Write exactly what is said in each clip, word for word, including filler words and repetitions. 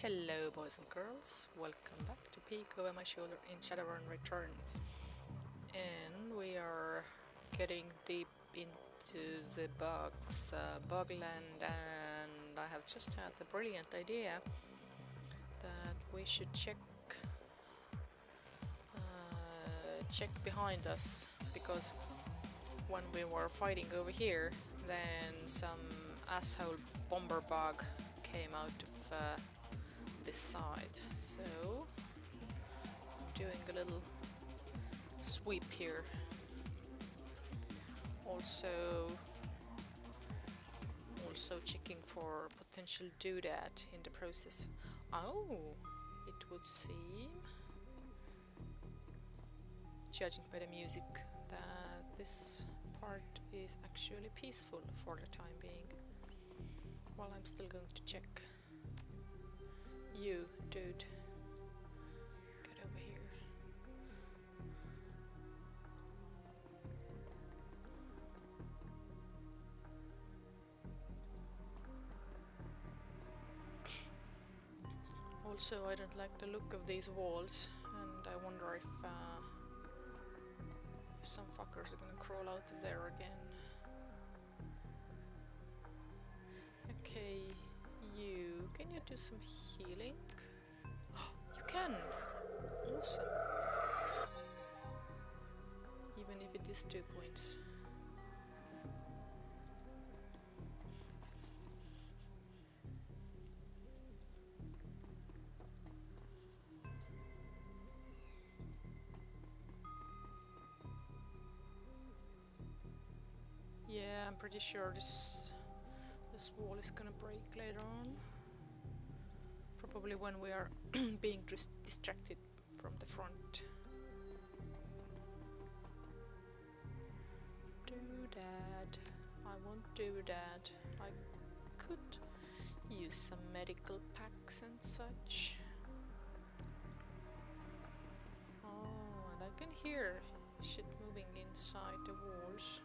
Hello boys and girls, welcome back to Peek Over My Shoulder in Shadowrun Returns. And we are getting deep into the bugs, uh, bugland, and I have just had the brilliant idea that we should check uh, check behind us, because when we were fighting over here, then some asshole bomber bug came out of uh, this side, so I'm doing a little sweep here. Also, also checking for potential doodad in the process. Oh, it would seem, judging by the music, that this part is actually peaceful for the time being. Well, I'm still going to check. You, dude, get over here. Also, I don't like the look of these walls, and I wonder if, uh, if some fuckers are gonna crawl out of there again. Okay, you, can you do some healing? You can! Awesome! Even if it is two points. Yeah, I'm pretty sure this this wall is gonna break later on. Probably when we are being dis distracted from the front. Doodad. I won't do that. I could use some medical packs and such. Oh, and I can hear shit moving inside the walls.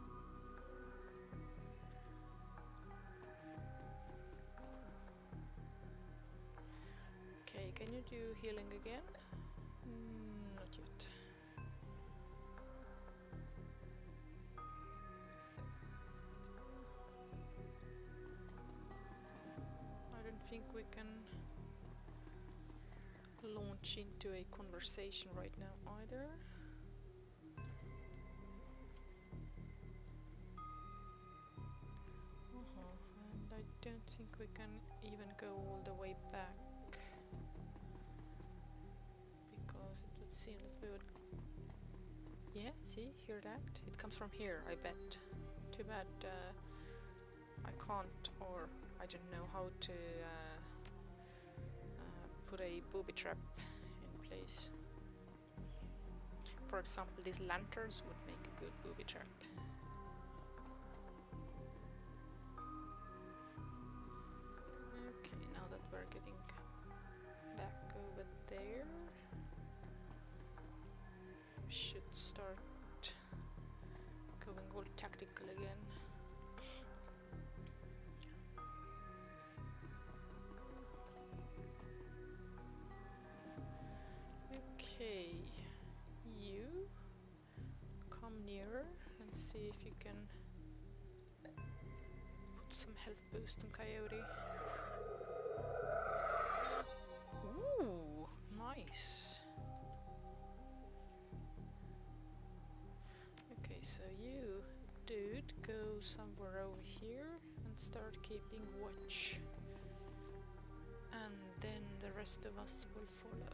Okay, can you do healing again? Mm, not yet. I don't think we can launch into a conversation right now either. Uh-huh. And I don't think we can even go all the way back, because it would seem that we would... Yeah, see, hear that? It comes from here, I bet. Too bad uh, I can't, or I don't know how to uh, uh, put a booby trap in place. For example, these lanterns would make a good booby trap. Okay, now that we're getting back over there, we should start going all tactical again. Okay, you come nearer and see if you can put some health boost on Coyote. Ooh, nice. Okay, so you, dude, go somewhere over here and start keeping watch. And then the rest of us will follow.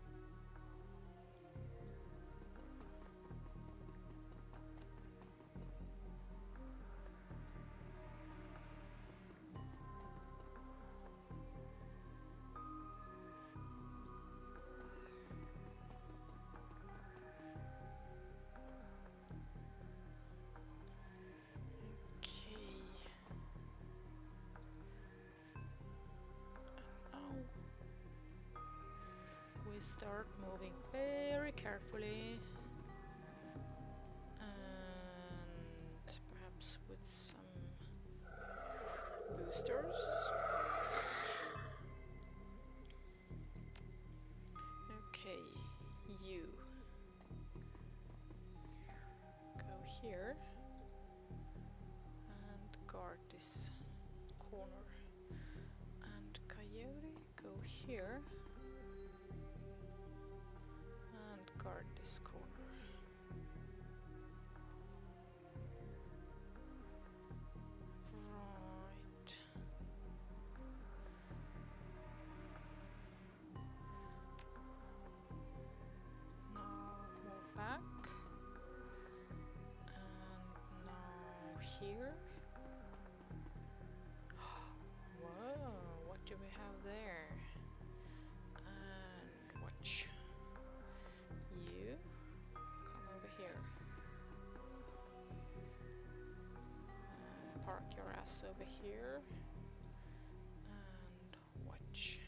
We start moving very carefully, and perhaps with some boosters. here and guard this corner. Right. Now move back. And now here. Whoa, what do we have there? And watch. You come over here. And park your ass over here. And watch.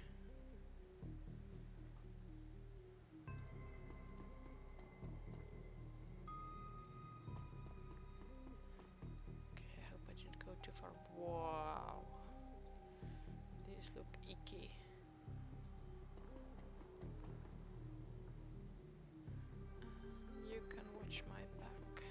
Okay, I hope I didn't go too far. Wow. These look icky. And you can watch my back.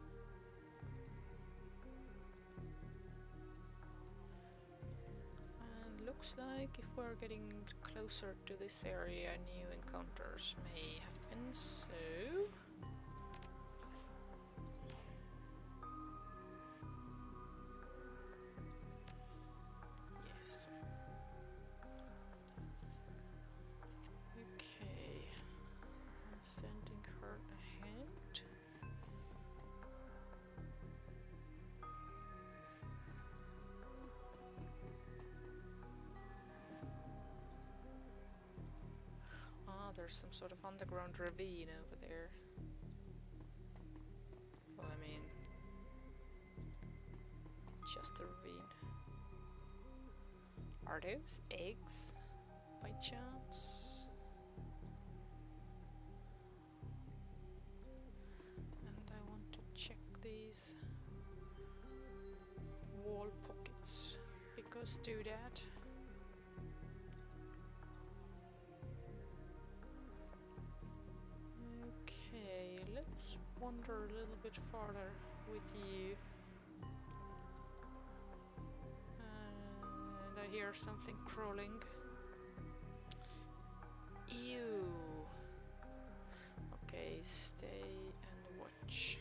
And looks like if we're getting closer to this area, new encounters may happen, so... Yes. Okay, I'm sending her ahead. Ah, there's some sort of underground ravine over there. Well, I mean, just a ravine. Are those eggs, by chance? And I want to check these wall pockets, because do that. Okay, let's wander a little bit farther with you. And I hear something crawling. Ew. Okay, stay and watch.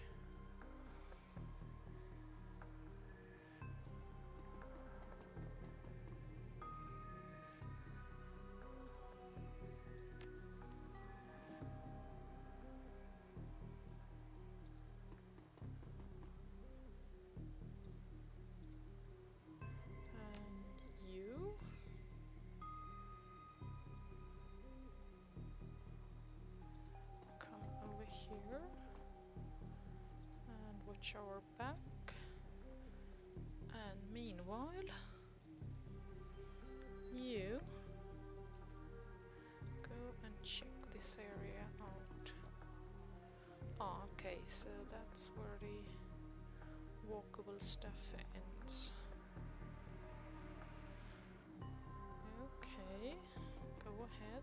Here and watch our back, and meanwhile you go and check this area out. Ah, okay, so that's where the walkable stuff ends. Okay, go ahead.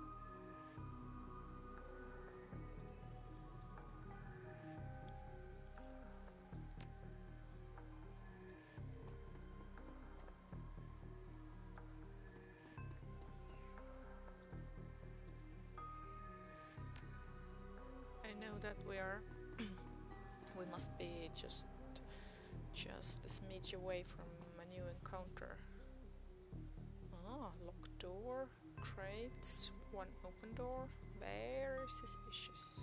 I know that we are we must be just just a smidge away from a new encounter. Ah, locked door, crates, one open door, very suspicious.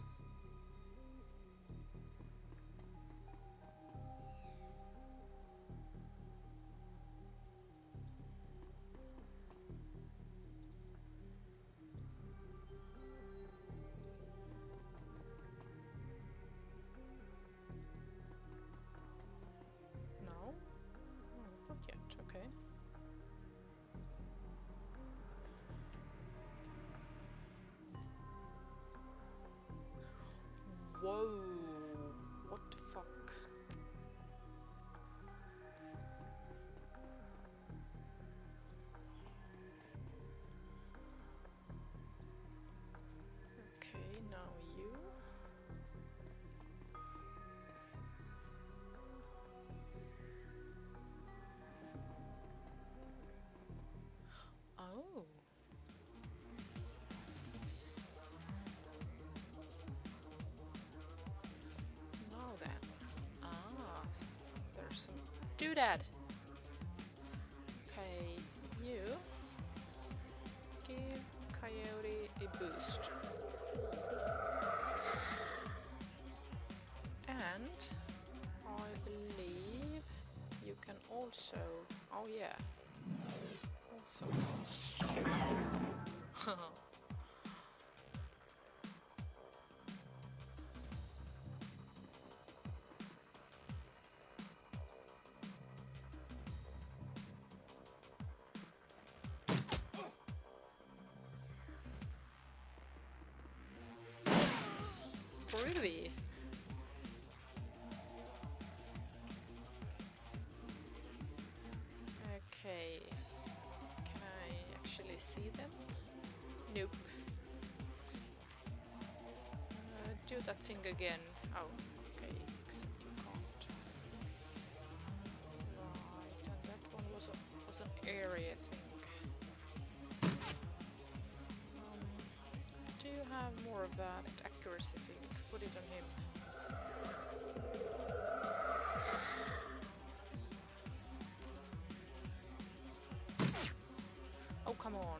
do that. Okay, you give Coyote a boost. And I believe you can also, oh yeah, also. Really? Okay, can I actually see them? Nope. Uh, do that thing again. Oh, okay, except you can't. Right, and that one was, a, was an area thing. Um, do you have more of that accuracy thing? Put it on him. Oh, come on.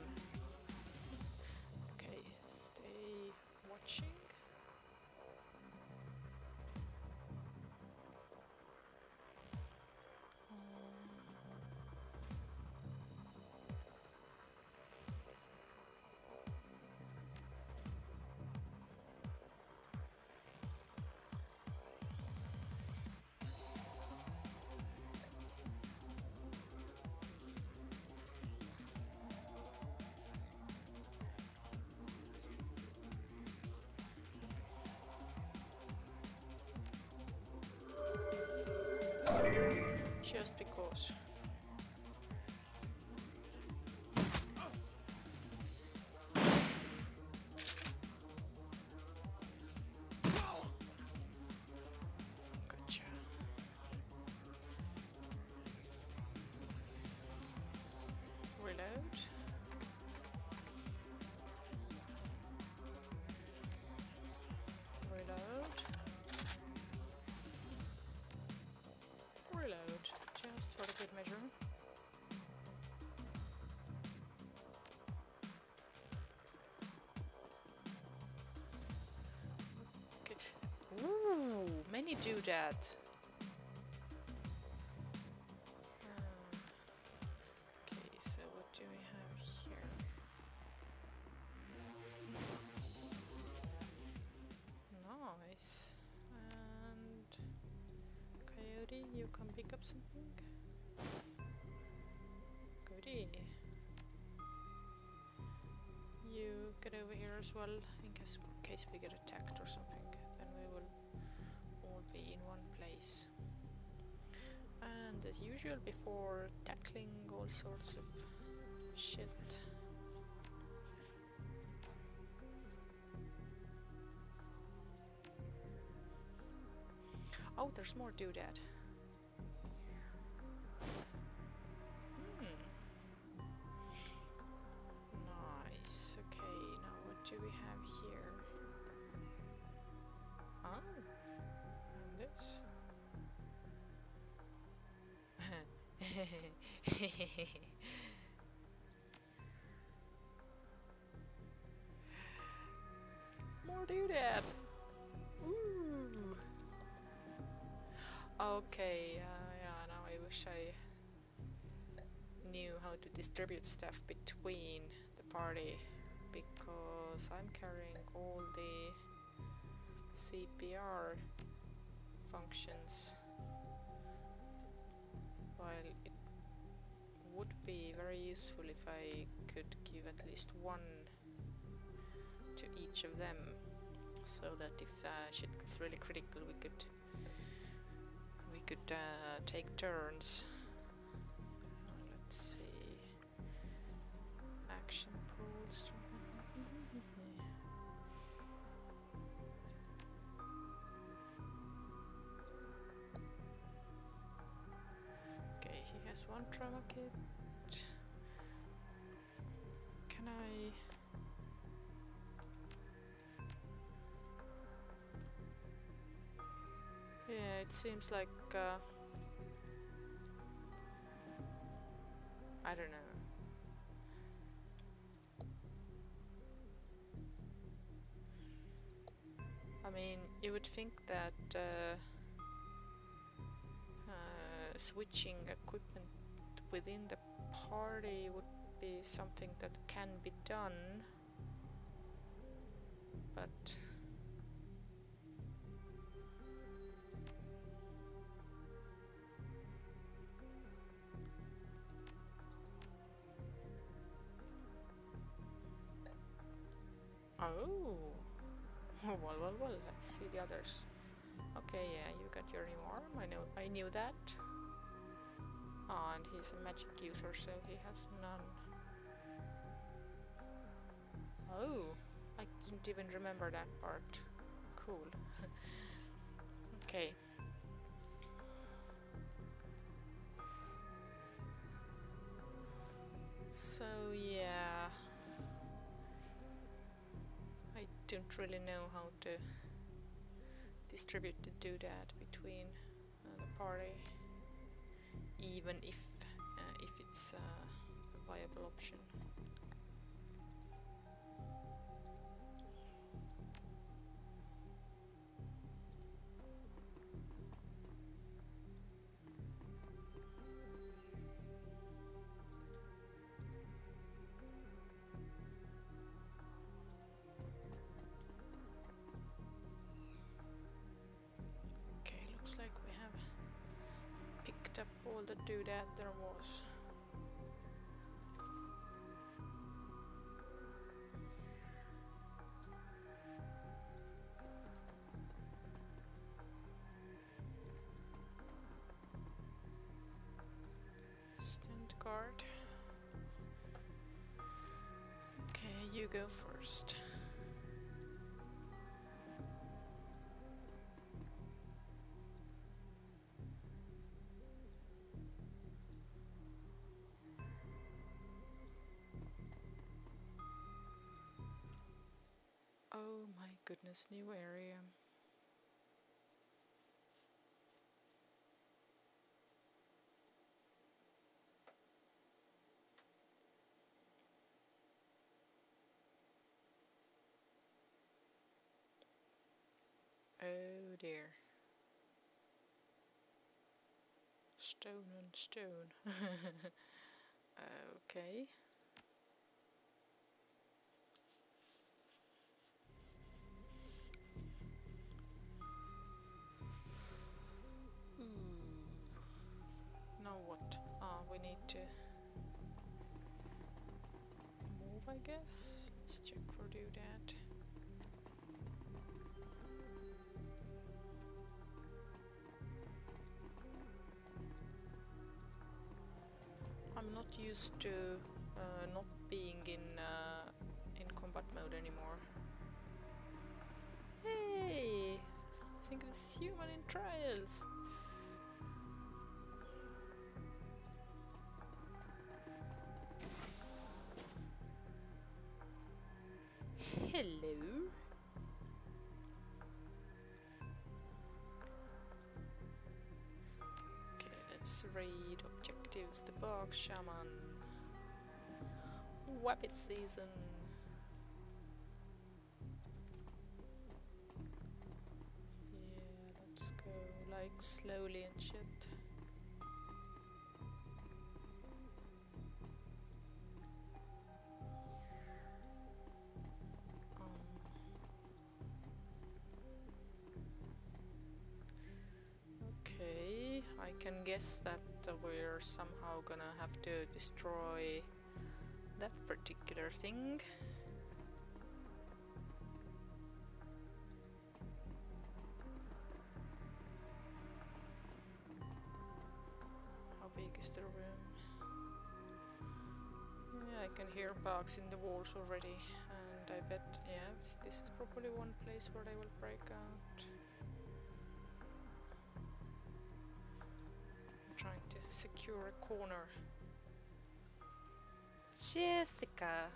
Okay, stay watching. Just because. Gotcha. Reload. Reload. Reload. Just for the good measure. Okay. Ooh, many do that. Uh, okay, so what do we have here? Nice. And Coyote, you can pick up something. Goodie. You get over here as well, in case, in case we get attacked or something. Then we will all be in one place. And as usual, before tackling all sorts of shit. Oh, there's more doodad. Nice. Okay, now what do we have here? Oh, and this. More doodad. Ooh. Okay. Uh, yeah. Now I wish I knew how to distribute stuff between the party, because I'm carrying all the C P R functions, while it would be very useful if I could give at least one to each of them, so that if uh, shit gets really critical, we could we could uh, take turns. Let's see. Action pools. Okay, he has one trauma kit. Can I... Yeah, it seems like uh, I don't know. I mean, you would think that uh, uh, switching equipment within the party would be something that can be done, but oh, well, well, well. Let's see the others. Okay, yeah, you got your new arm. I know, I knew that. Oh, and he's a magic user, so he has none. Oh, I didn't even remember that part. Cool. Okay. So yeah, I don't really know how to distribute the doodad between uh, the party, even if uh, if it's uh, a viable option. Okay, looks like we have picked up all the doodad there was. Stand guard. Okay, you go first. Oh my goodness, new area. Oh dear. Stone on stone. Okay. Ooh. Now what? Ah, we need to move, I guess. Let's check for doodad. I'm not used to uh, not being in uh, in combat mode anymore. Hey, I think it's human in trials. Hello. Okay, let's read objectives. The Bog Shaman. Wabbit season. Yeah, let's go like slowly and shit. Um, okay, I can guess that uh, we're somehow gonna have to destroy that particular thing. How big is the room? Yeah, I can hear bugs in the walls already, and I bet, yeah, this is probably one place where they will break out. I'm trying to secure a corner. Jessica!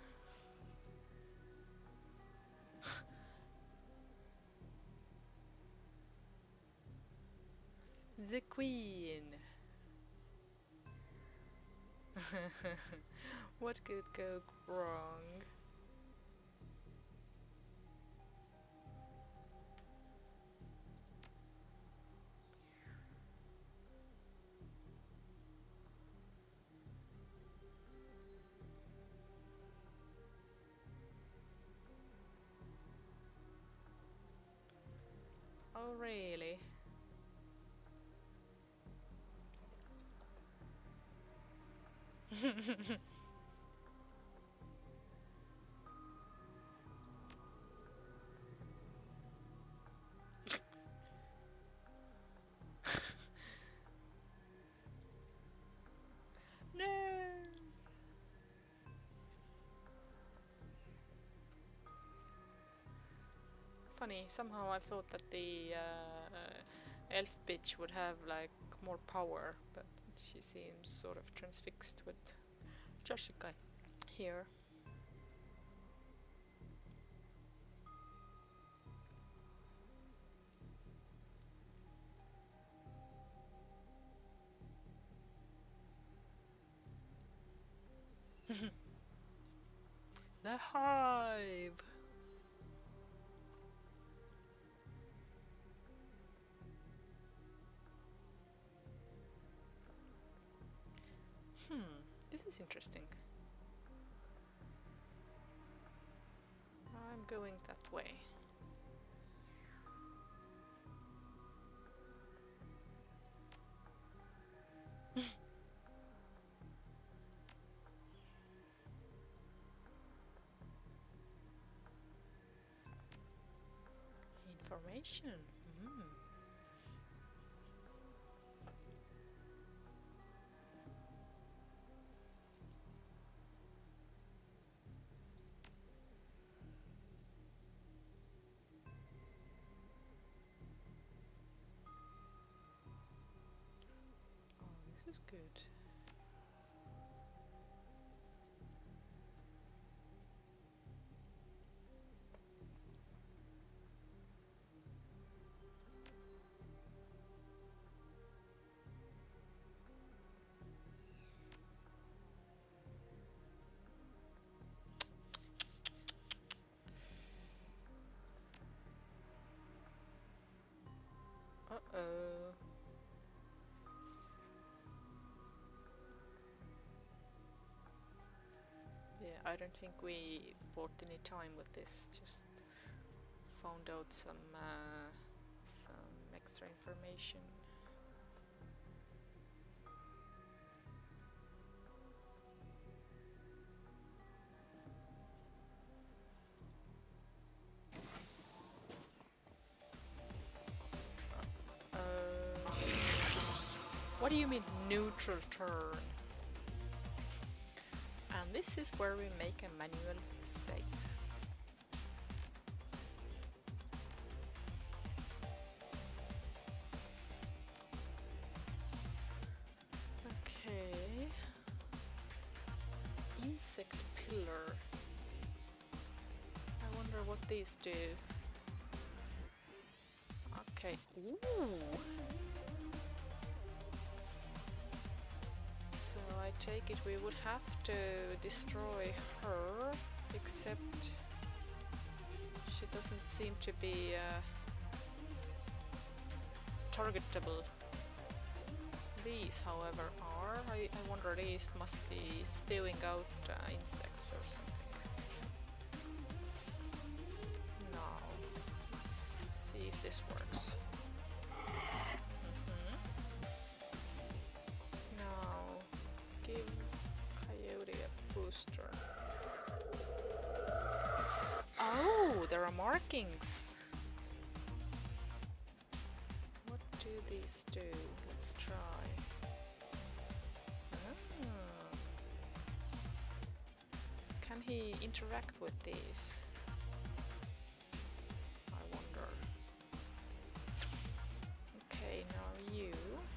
The Queen! What could go wrong? Oh, really? No! Funny, somehow I thought that the uh, elf bitch would have like more power, but she seems sort of transfixed with Jessica here. The hive! Hmm, this is interesting. I'm going that way. Information. Mm. Oh, this is good. Uh-oh. Yeah, I don't think we bought any time with this, just found out some uh, some extra information. Uh, what do you mean neutral turn? And this is where we make a manual save. Okay. Insect pillar. I wonder what these do. Okay. Ooh. So I take it we would have to destroy her, except she doesn't seem to be uh, targetable. These, however, are. I, I wonder, these must be spewing out uh, insects or something. Now, let's see if this works. Mm-hmm. Now, give Coyote a booster. Oh, there are markings. What do these do? Let's try. Ah. Can he interact with these? I wonder. Okay, now you.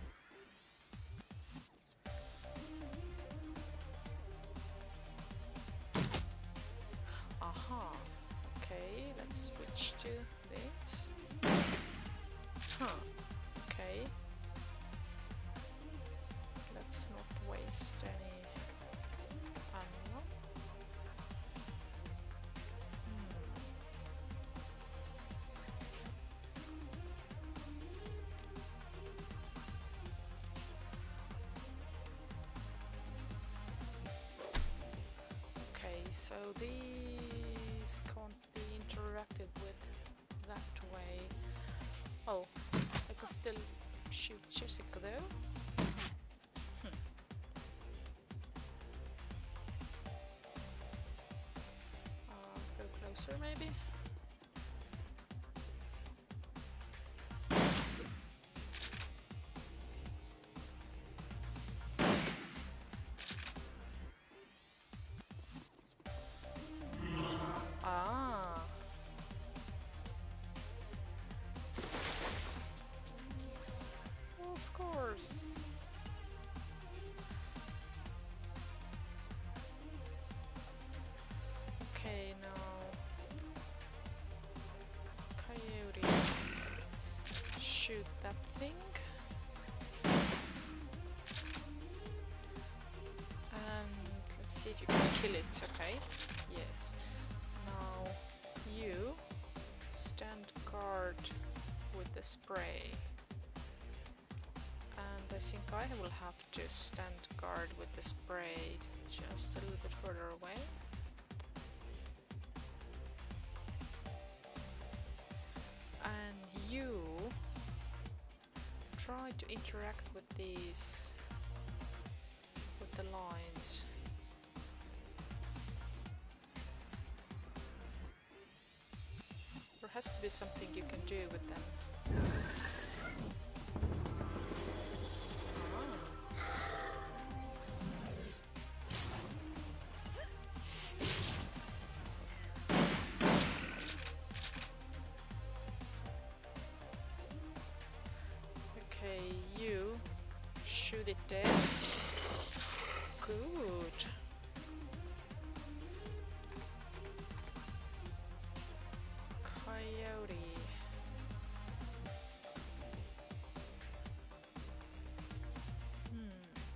Aha. Okay, let's switch to this. Huh. Okay. Let's not waste any so these can't be interacted with that way. Oh, I can still shoot Jessica though. Hmm. Uh, go closer maybe. Ah. Of course. Okay, now Coyote, shoot that thing. And let's see if you can kill it, okay? Yes. Now you stand guard with the spray. And I think I will have to stand guard with the spray just a little bit further away. And you try to interact with these, with the lines. There has to be something you can do with them. Okay, you shoot it dead. Good. Coyote. Hmm.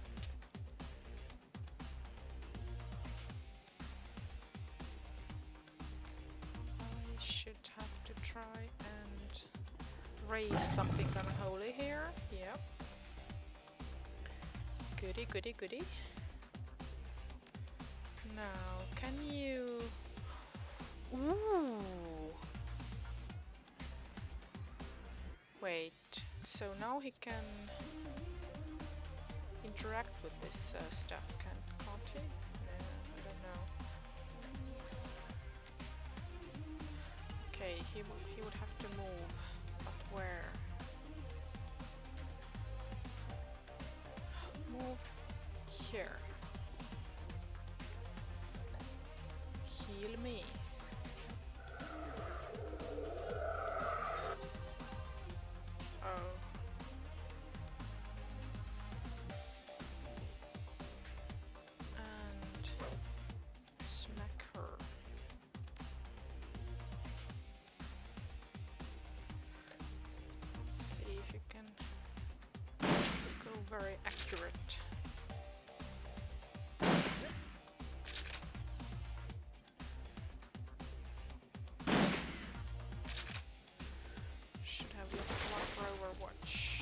I should have to try and raise something unholy here. Yep. Goody, goody, goody. Now, can you... Ooh! Wait, so now he can interact with this uh, stuff, can, can't he? No, I don't know. Okay, he, w he would have to move, but where? Move here. Heal me. Oh. And smack her. Let's see if you can go very accurate. Should have left one for Overwatch.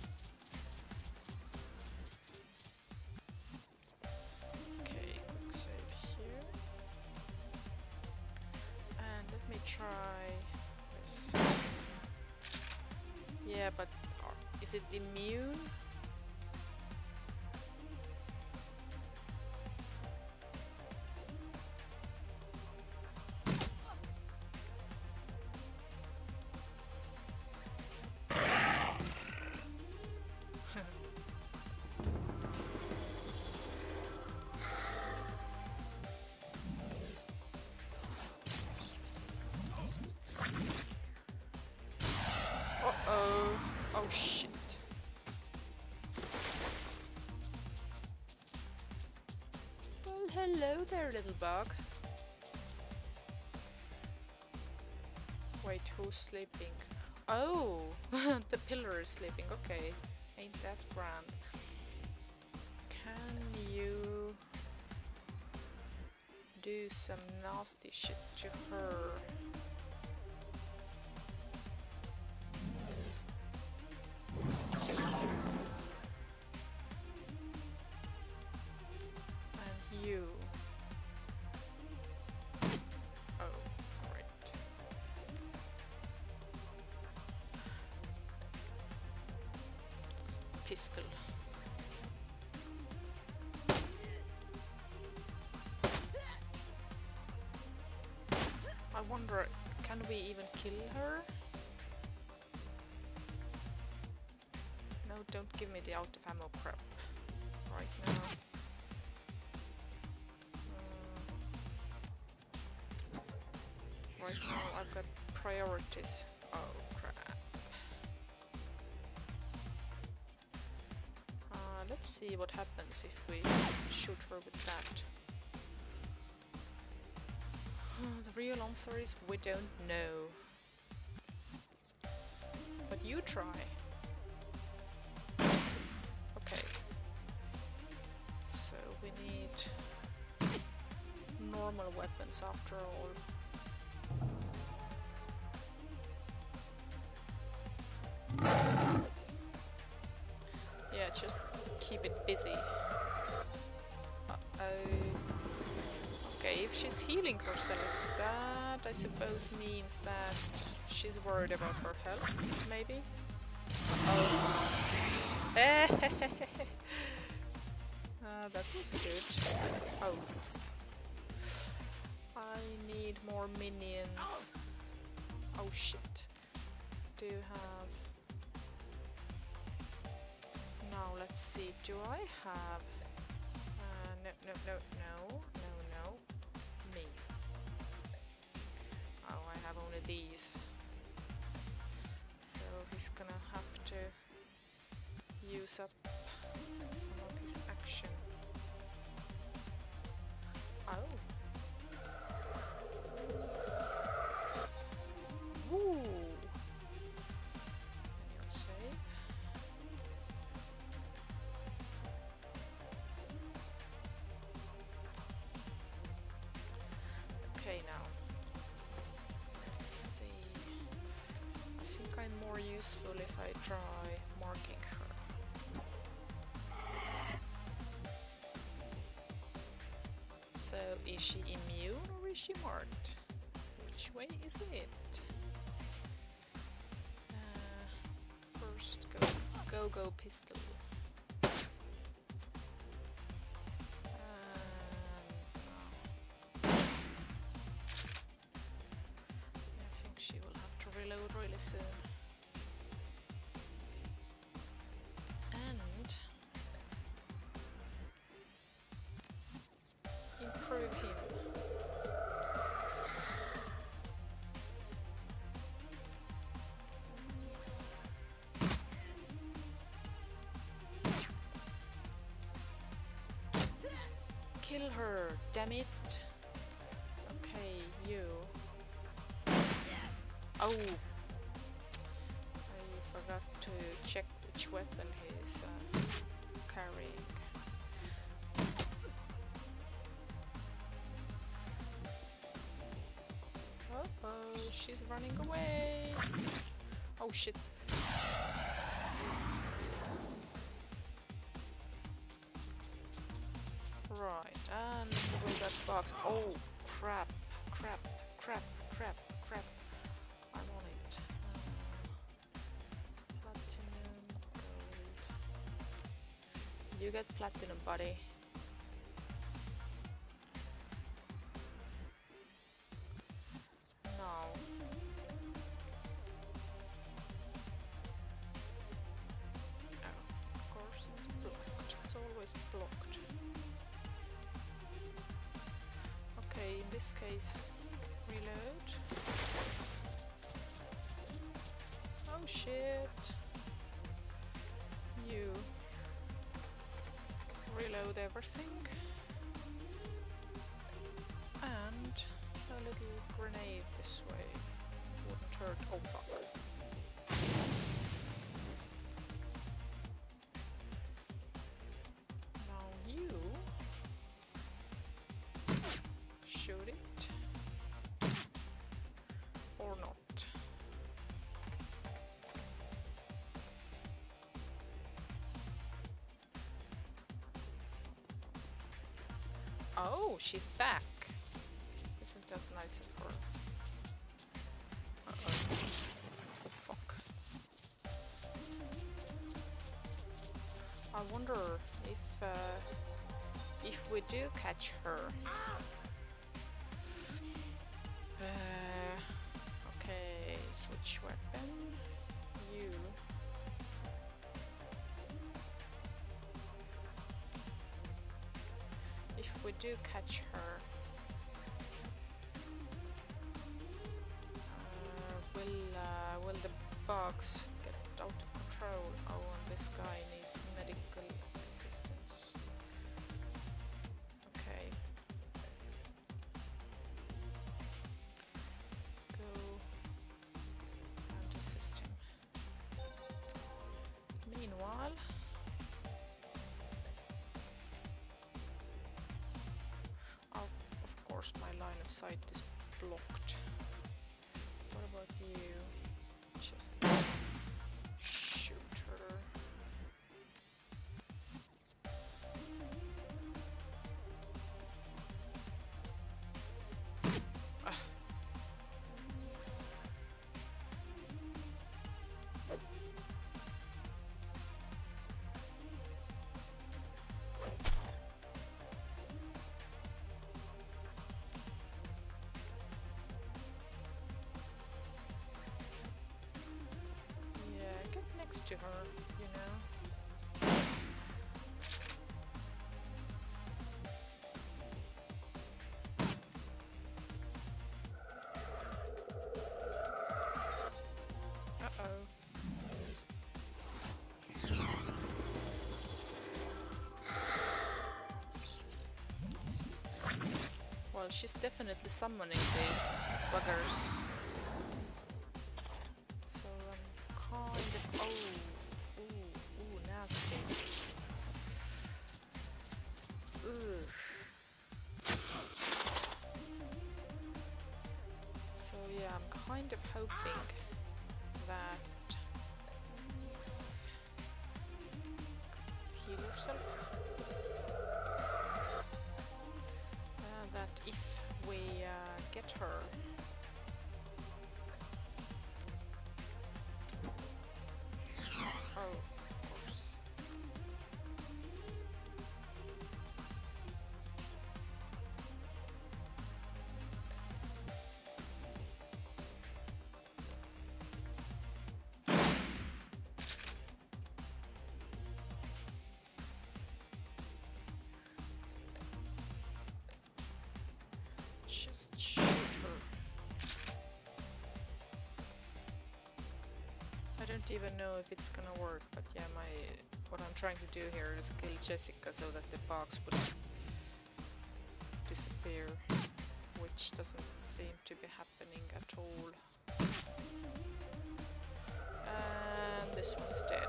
Okay, quick save here. And let me try this. Yeah, but uh, is it immune? Uh-oh. Oh shit. Well, hello there, little bug. Wait, who's sleeping? Oh, the pillar is sleeping. Okay, ain't that grand. Can you do some nasty shit to her? And you. pistol. I wonder, can we even kill her? No, don't give me the out of ammo crap right now. Uh, right now I've got priorities. Oh crap. Uh, let's see what happens if we shoot her with that. The real answer is we don't know. But you try. Okay. So we need normal weapons after all. Yeah, just keep it busy. Uh-oh. Okay, if she's healing herself, that I suppose means that she's worried about her health, maybe? Oh. uh, that was good. Oh. I need more minions. Oh shit. Do you have... Now let's see, do I have... Uh, no, no, no, no, no, no. Me. Oh, I have only these. So he's gonna have to use up some of his action. Oh. Woo! Manual save. Okay, now let's see. I think I'm more useful if I try marking her. So, is she immune or is she marked? Which way is it? Uh, first, go, go, go, pistol. Reload really soon. And improve him. Kill her, damn it. Okay, you. Oh, I forgot to check which weapon he's uh, carrying. Uh oh, she's running away. Oh shit. Right, and we got box. Oh crap, crap, crap, crap, crap. I want it. Uh, platinum, gold. You get platinum, buddy. Now. Oh, of course it's blocked. It's always blocked. Okay, in this case, reload. Oh shit. You reload everything. And a little grenade this way. Wouldn't hurt. Oh fuck. Now you shoot it. Or not. Oh, she's back. Isn't that nice of her? Uh-oh. Oh, fuck. I wonder if uh, if we do catch her. Uh, okay, switch weapon. You. If we do catch her, uh, will uh, will the bugs get out of control? Oh, and this guy needs medical assistance. Okay. Go and assist him. Meanwhile, oh, of course my line of sight is blocked. What about you? Just shoot her. Ah. Yeah, get next to her, you know. Uh-oh. Well, she's definitely summoning these buggers. So I'm kind of... Oh! Ooh, ooh, nasty. Ugh. So yeah, I'm kind of hoping that... Heal yourself. Uh, that if we uh, get her, oh, of course. Just shoot her. I don't even know if it's gonna work, but yeah, my what I'm trying to do here is kill Jessica so that the box would disappear, which doesn't seem to be happening at all. And this one's dead.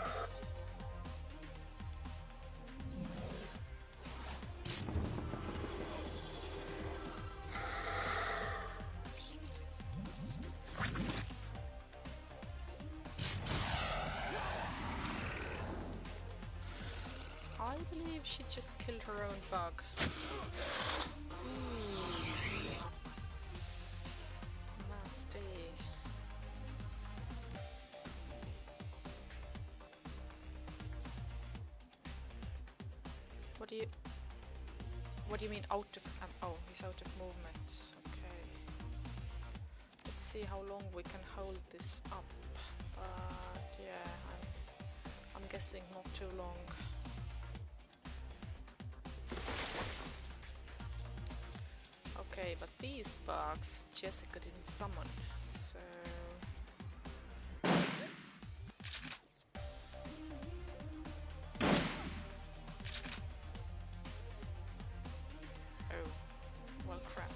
I believe she just killed her own bug. Ooh. Nasty. What do you... What do you mean out of... Um, oh, he's out of movements. Okay. Let's see how long we can hold this up. But yeah, I'm, I'm guessing not too long. Okay, but these bugs Jessica didn't summon, so... Oh, well crap.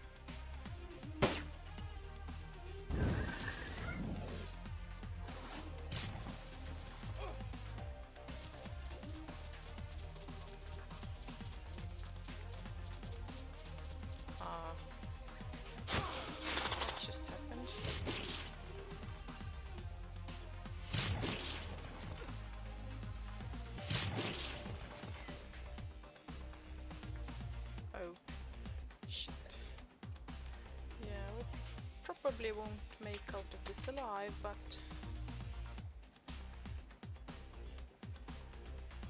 Just happened. Oh, shit. Yeah, we probably won't make out of this alive, but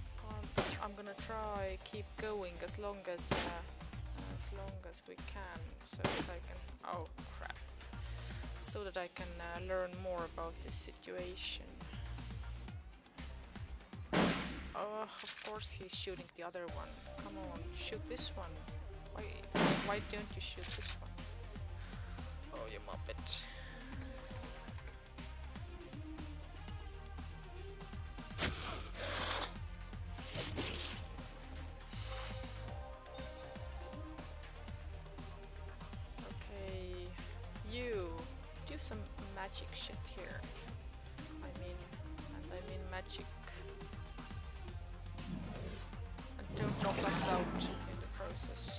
try keep going as long as uh, as long as we can, so that I can oh crap so that I can uh, learn more about this situation. Oh, of course he's shooting the other one. Come on, shoot this one. Why why don't you shoot this one? Oh, you muppet. Some magic shit here. I mean, and I mean magic. And don't knock us out in the process.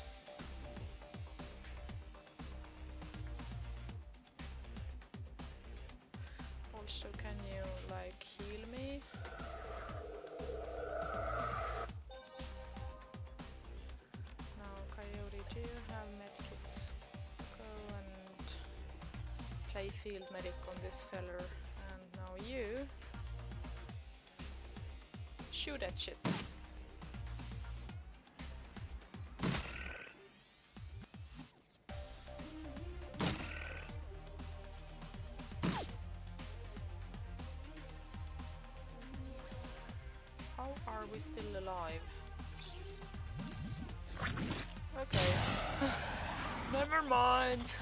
Also, can you like heal me? Now, Coyote, do you have medkits? Go and play field medic on this feller, and now you shoot that shit. How are we still alive? Okay. Never mind.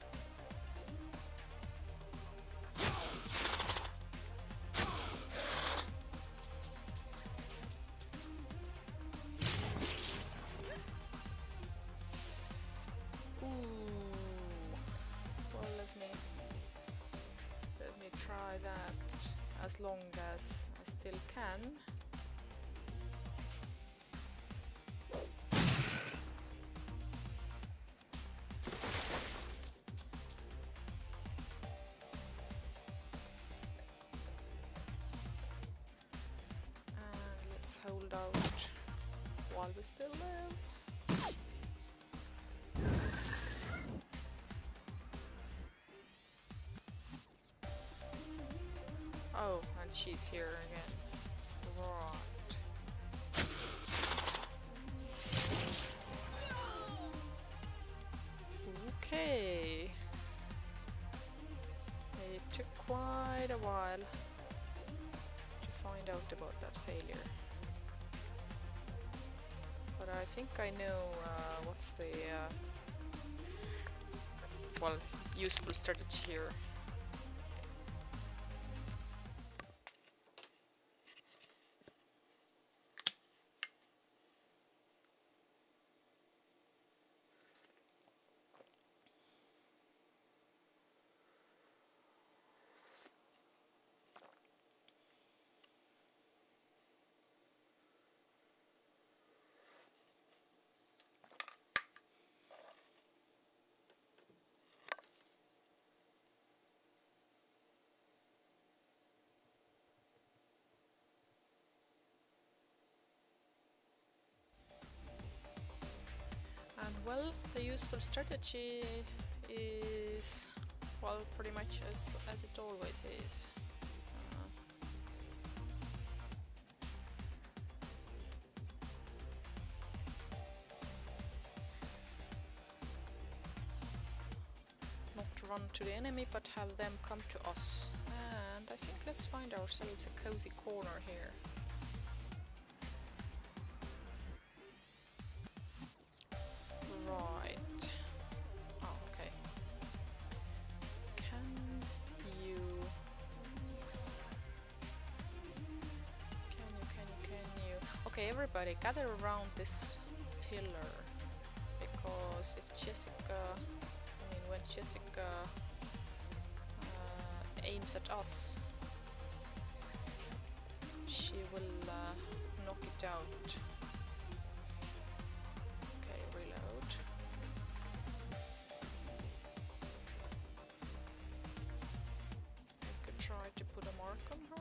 As long as I still can. And let's hold out while we still live. Oh, and she's here again. Right. Okay. It took quite a while to find out about that failure. But I think I know uh, what's the uh, well, useful strategy here. And well, the useful strategy is, well, pretty much as, as it always is. Uh, not run to the enemy, but have them come to us. And I think let's find ourselves a cozy corner here. Okay, everybody gather around this pillar, because if Jessica, I mean when Jessica uh, aims at us, she will uh, knock it out. Okay, reload. I could try to put a mark on her.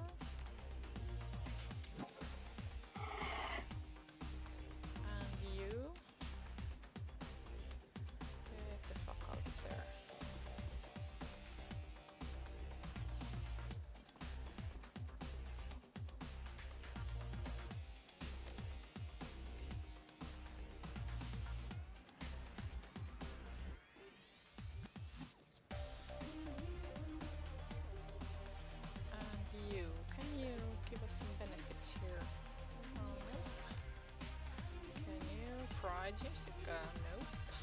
Hi Jessica, no.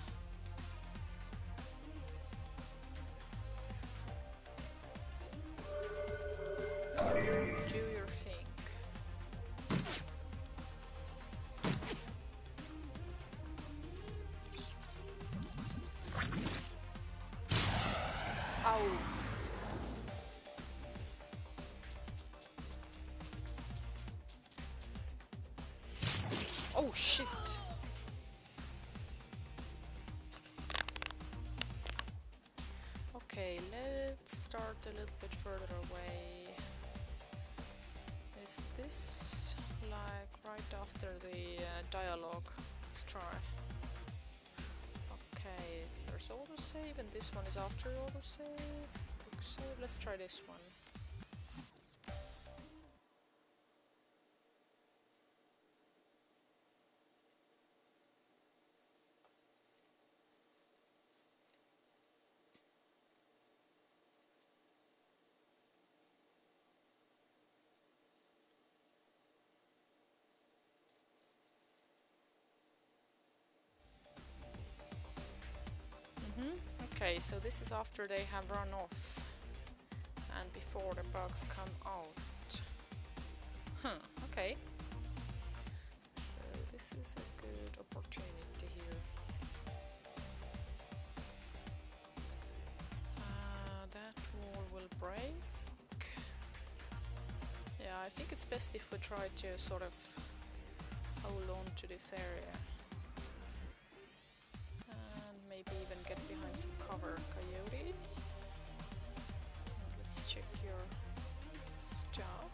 Do your thing. Ow! Oh shit! Okay, let's start a little bit further away. Is this like right after the uh, dialogue? Let's try. Okay, there's autosave and this one is after autosave. Quick save. Let's try this one. Okay, so this is after they have run off and before the bugs come out. Huh, okay. So this is a good opportunity here. Uh, that wall will break. Yeah, I think it's best if we try to sort of hold on to this area. Maybe even get behind some cover, Coyote. Now let's check your stuff.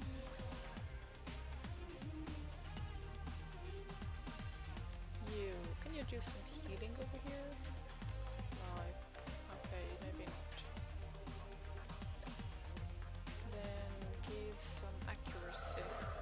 You, can you do some healing over here? Like, okay, maybe not. Then give some accuracy.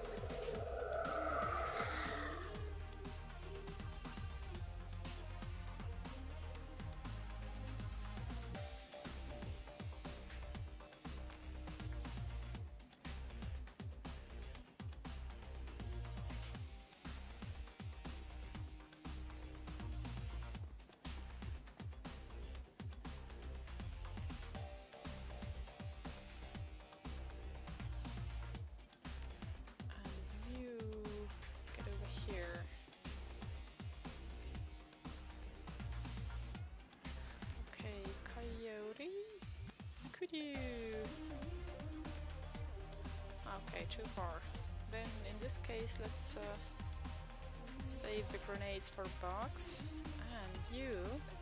Could you? Okay, too far. Then in this case, let's uh, save the grenades for bugs. And you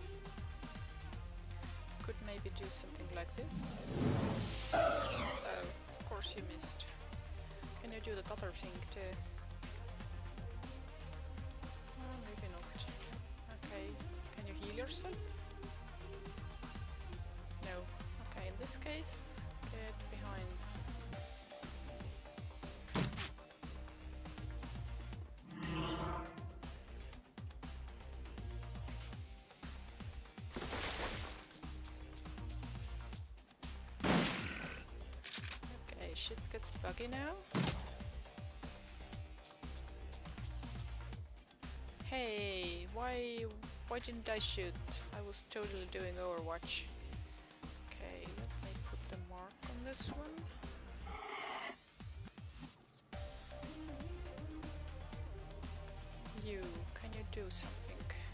could maybe do something like this. Oh, of course you missed. Can you do the other thing too? Oh, maybe not. Okay, can you heal yourself? No. Okay, in this case, get behind. Okay, shit gets buggy now. Hey, why why didn't I shoot? I was totally doing Overwatch. Okay, let me put the mark on this one. You, can you do something?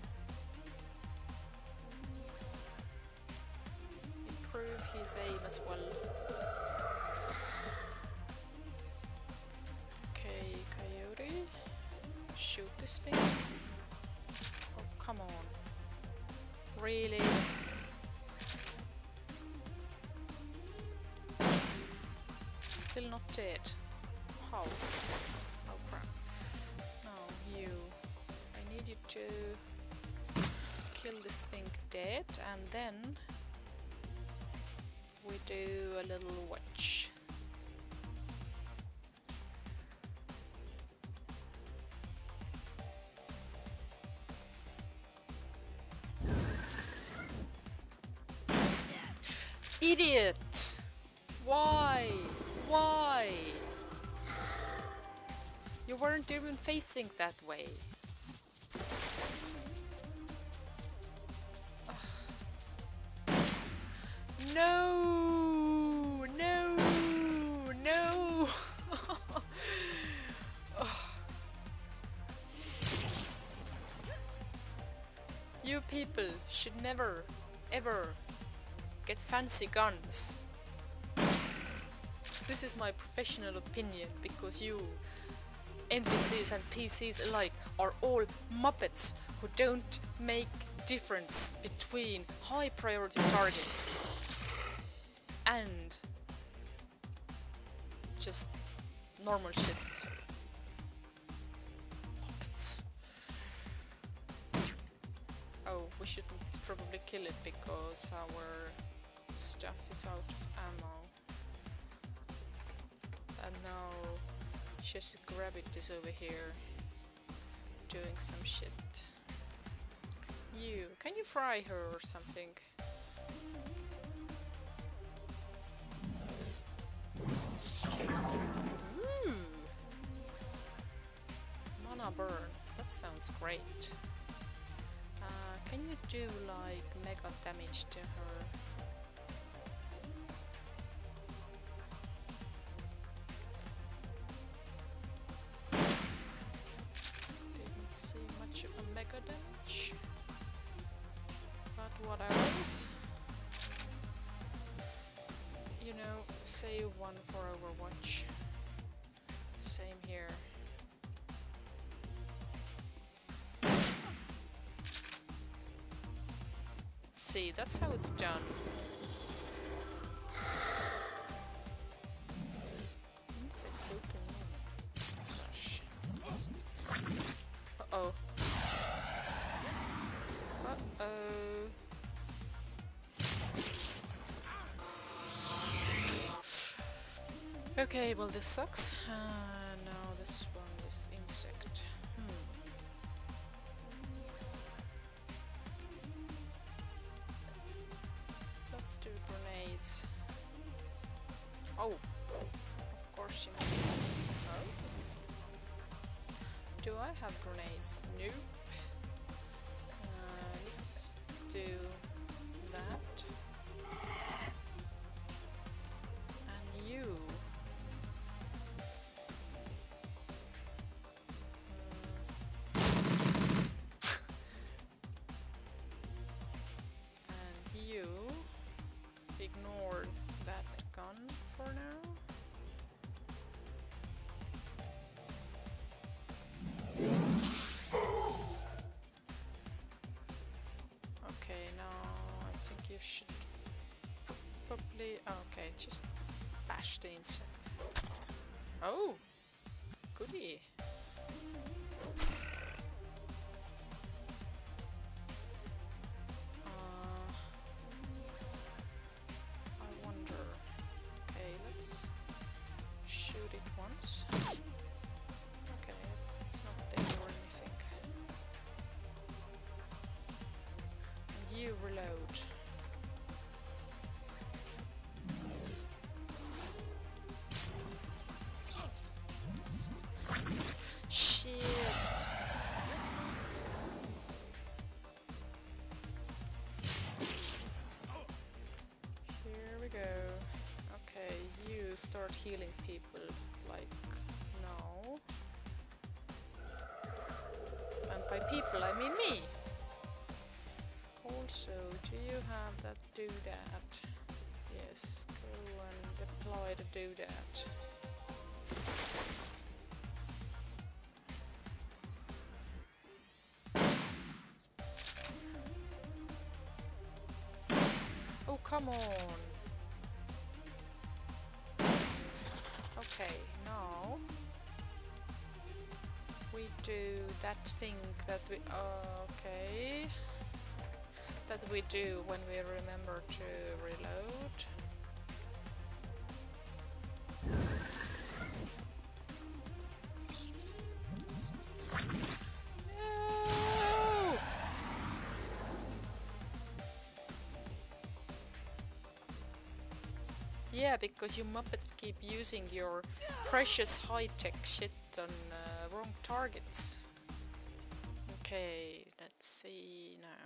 Improve his aim as well. Okay, Coyote, shoot this thing. Oh, come on. Really? Still not dead. How? Oh crap. No, you. I need you to kill this thing dead, and then we do a little watch. Idiot! Why? Why? You weren't even facing that way. people should never, ever get fancy guns. This is my professional opinion, because you N P Cs and P Cs alike are all muppets who don't make difference between high priority targets and just normal shit. Puppets. Oh, we shouldn't probably kill it because our stuff is out of ammo. And now just Rabbit is over here doing some shit. You, can you fry her or something? Ooh. Mana burn, that sounds great. Uh, can you do like mega damage to her? Didn't see much of a mega damage. But what else? You know, save one for Overwatch. Same here. See, that's how it's done. Gosh. Uh-oh. Uh-oh. Okay, well this sucks. Uh, now this one, this insect. Hmm. Let's do grenades. Oh, of course she misses. Oh. Do I have grenades? Nope. Uh, let's do that. And you. You ignore that gun for now. Okay, now I think you should probably... Okay, just bash the insect. Oh! Goodie! Reload. Shit. Here we go. Okay, you start healing people like now. And by people I mean me. Also, do you have that doodad? Yes, go and apply the doodad. Oh, come on! Okay, now we do that thing that we... Uh, okay. That we do when we remember to reload. No! Yeah, because you Muppets keep using your precious high-tech shit on uh, wrong targets. Okay, let's see now.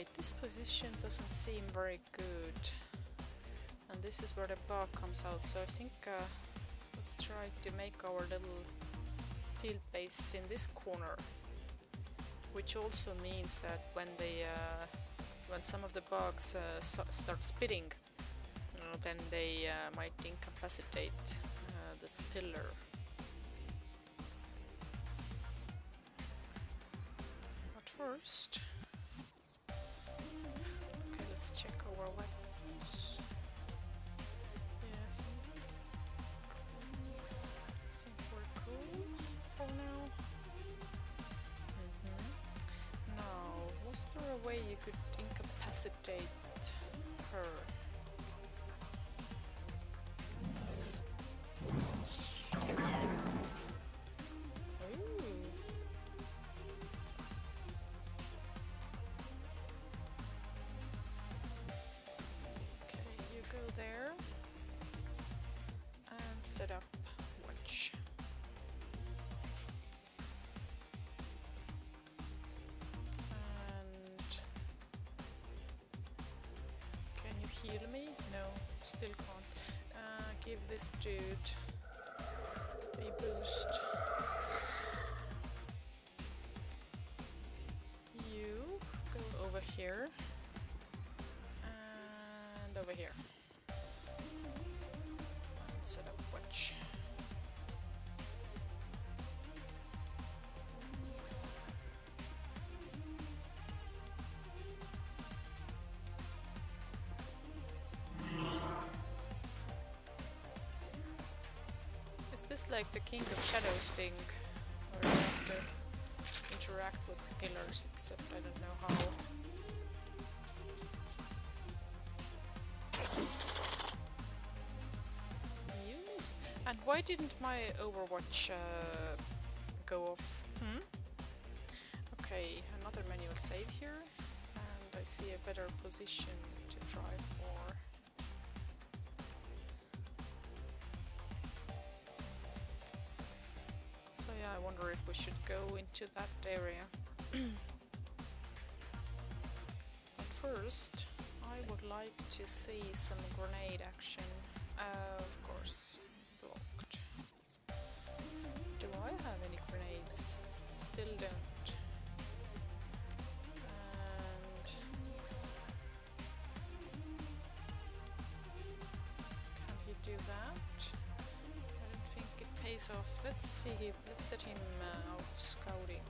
Wait, this position doesn't seem very good. And this is where the bug comes out, so I think uh, let's try to make our little field base in this corner. Which also means that when they, uh, when some of the bugs uh, so start spitting, uh, then they uh, might incapacitate uh, this pillar. But first, okay, let's check our weapons. Yeah, I think, I think we're cool for now. Was there a way you could incapacitate her? Ooh. Okay, you go there and set up watch. Heal me? No, still can't. Uh, give this dude a boost. You go over here and over here. And set up watch. Is this like the King of Shadows thing, where you have to interact with the pillars, except I don't know how? You missed. And why didn't my Overwatch uh, go off? Hmm? Okay, another manual save here, and I see a better position to try for. I wonder if we should go into that area. But first, I would like to see some grenade action. Uh, of course, blocked. Do I have any grenades? Still don't. And can he do that? It pays off. Let's see. Let's set him uh, out scouting.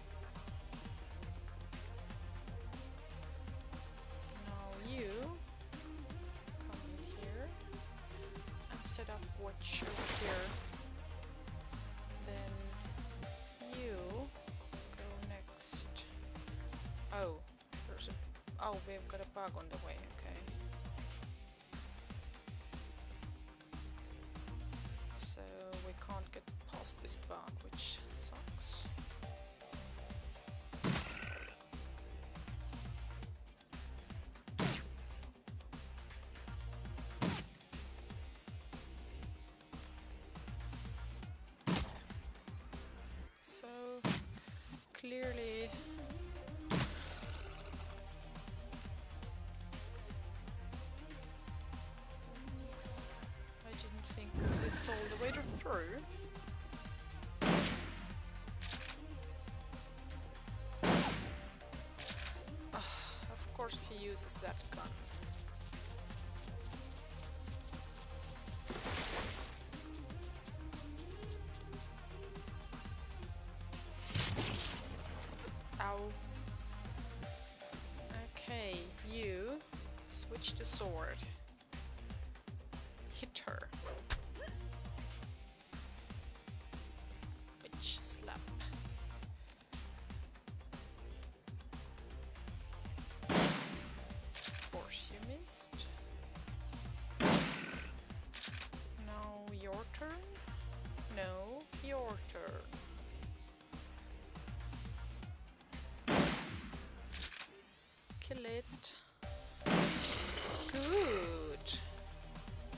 Now you come in here and set up watch over here. Then you go next. Oh, there's a. Oh, we've got a bug on the way. Okay. So we can't get past this bug, which sucks. So clearly this all the way through. Uh, of course he uses that gun. Ow. Okay, you switch to sword. Hit her. Slap. Of course you missed. Now your turn? No, your turn. Kill it. Good.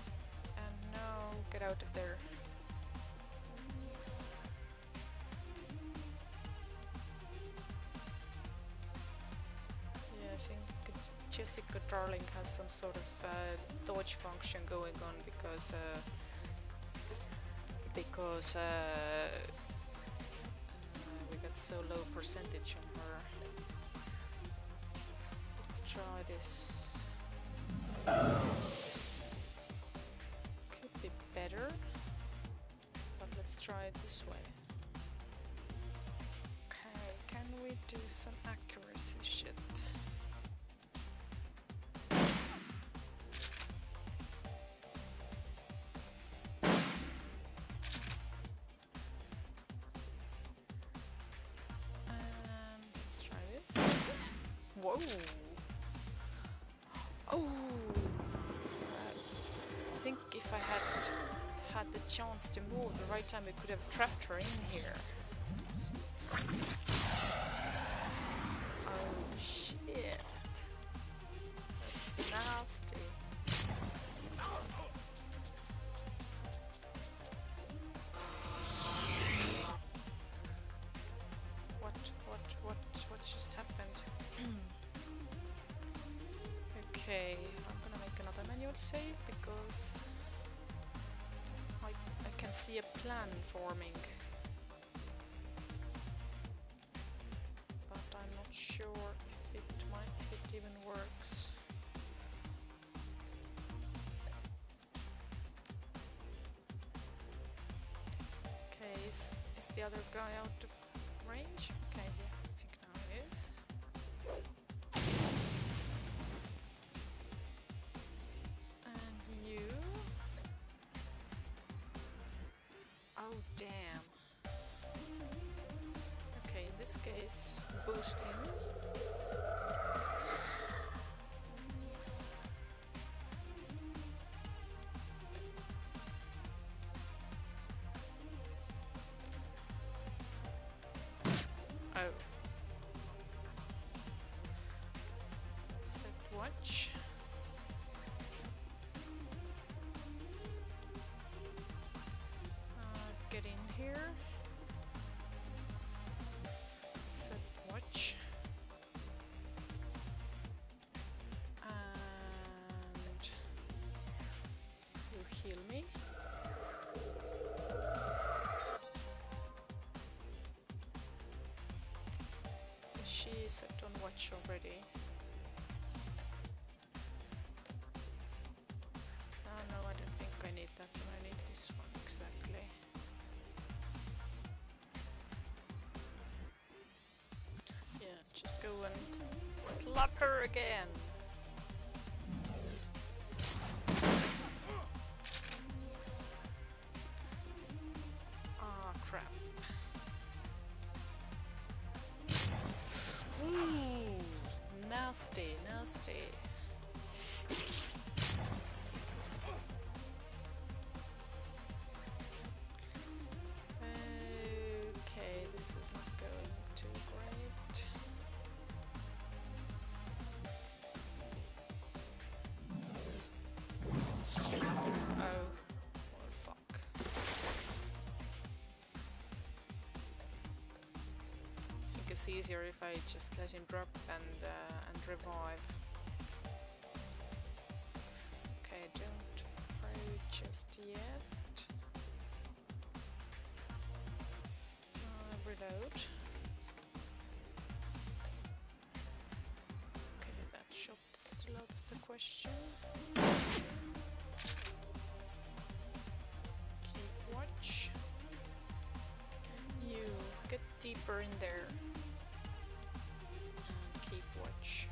And now get out of there. Jessica Darling has some sort of uh, dodge function going on because uh, because uh, uh, we got so low percentage on her. Let's try this. Could be better, but let's try it this way. Okay, can we do some accuracy shit? Whoa! Oh! I think if I had had the chance to move the right time, we could have trapped her in here. Oh shit! That's nasty. What? What? What? What just happened? Okay, I'm gonna make another manual save because I, I can see a plan forming, but I'm not sure if it might, if it even works. Okay, is, is the other guy out of range? Okay, yeah, I think now he is. Oh damn. Okay, in this case, boost him. Oh. Set watch. Get in here. Set watch. And you heal me. She is set on watch already. Oh no, I don't think I need that one. I need this one exactly. Just go and slap her again. Ah, crap. Ooh, nasty, nasty. Okay, this is not going too great. It's easier if I just let him drop and uh, and revive. Okay, don't throw just yet. Uh, reload. Okay, that shot is still out of the question. Keep watch. You get deeper in there. Keep watch.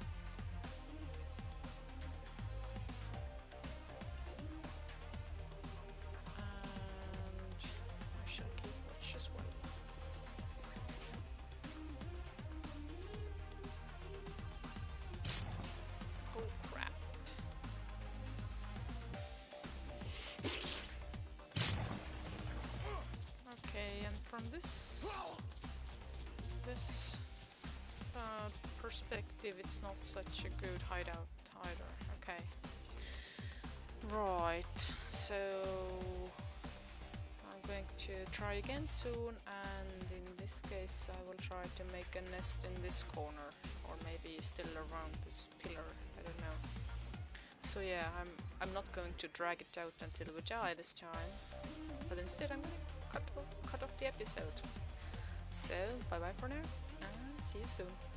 And I shall keep watch as well. Oh crap. Okay, and from this this Uh, perspective, it's not such a good hideout either. Okay. Right, so I'm going to try again soon, and in this case I will try to make a nest in this corner, or maybe maybe still around this pillar. I don't know. So yeah, I'm I'm not going to drag it out until we die this time, but instead I'm gonna cut cut off the episode. So bye bye for now, and see you soon.